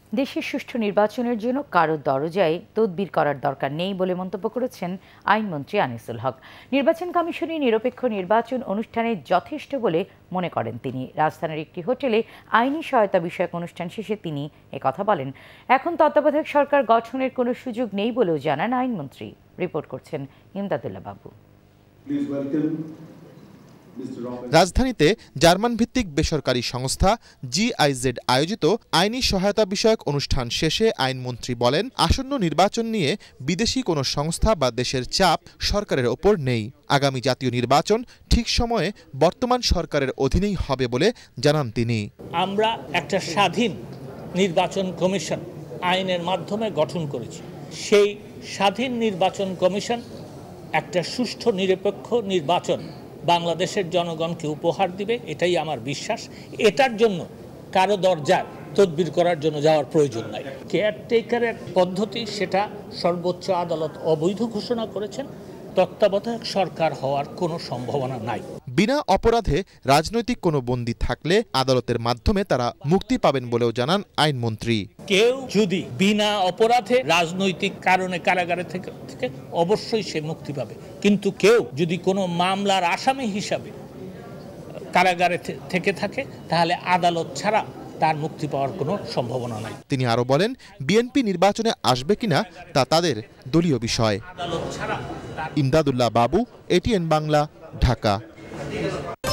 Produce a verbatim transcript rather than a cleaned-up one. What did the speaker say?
দেশের সুষ্ঠু নির্বাচনের জন্য কারো দরজায় তদবির করার দরকার নেই বলে মন্তব্য করেছেন আইনমন্ত্রী আনিসুল হক। নির্বাচন কমিশনের নিরপেক্ষ নির্বাচন অনুষ্ঠানে যথেষ্ট বলে মনে করেন তিনি। রাজধানীর একটি হোটেলে আইনি সহায়তা বিষয়ক অনুষ্ঠান শেষে তিনি একথা বলেন। এখন তত্ত্বাবধায়ক সরকার গঠনের কোনো সুযোগ নেই বলেও জানান আইনমন্ত্রী। রিপোর্ট করছেন ইমদাদুল্লাহ বাবু। রাজধানীতে জার্মান ভিত্তিক বেসরকারি সংস্থা জিআইজেড আয়োজিত আইনি সহায়তা বিষয়ক অনুষ্ঠান শেষে আইনমন্ত্রী বলেন, আসন্ন নির্বাচন নিয়ে বিদেশি কোনো সংস্থা বা দেশের চাপ সরকারের ওপর নেই। আগামী জাতীয় নির্বাচন ঠিক সময়ে বর্তমান সরকারের অধীনেই হবে বলে জানান তিনি। আমরা একটা স্বাধীন নির্বাচন কমিশন আইনের মাধ্যমে গঠন করেছি। সেই স্বাধীন নির্বাচন কমিশন একটা সুষ্ঠু নিরপেক্ষ নির্বাচন বাংলাদেশের জনগণকে উপহার দিবে, এটাই আমার বিশ্বাস। এটার জন্য কারো দরজায় তদবির করার জন্য যাওয়ার প্রয়োজন নাই। কেয়ারটেকারের পদ্ধতি সেটা সর্বোচ্চ আদালত অবৈধ ঘোষণা করেছেন। তত্ত্বাবধায়ক সরকার হওয়ার কোনো সম্ভাবনা নাই। বিনা অপরাধে রাজনৈতিক কোনো বন্দী থাকলে আদালতের মাধ্যমে তারা মুক্তি পাবেন বলেও জানান আইনমন্ত্রী। কেউ যদি বিনা অপরাধে রাজনৈতিক কারণে কারাগারে থেকে থেকে অবশ্যই সে মুক্তি পাবে, কিন্তু কেউ যদি কোনো মামলার আসামি হিসাবে কারাগারে থেকে থাকে তাহলে আদালত ছাড়া তার মুক্তি পাওয়ার কোনো সম্ভাবনা নাই। তিনি আরো বলেন, বিএনপি নির্বাচনে আসবে কিনা তা তাদের দলীয় বিষয়। আদালত ছাড়া। ইমদাদুল্লাহ বাবু, এটিএন বাংলা, ঢাকা।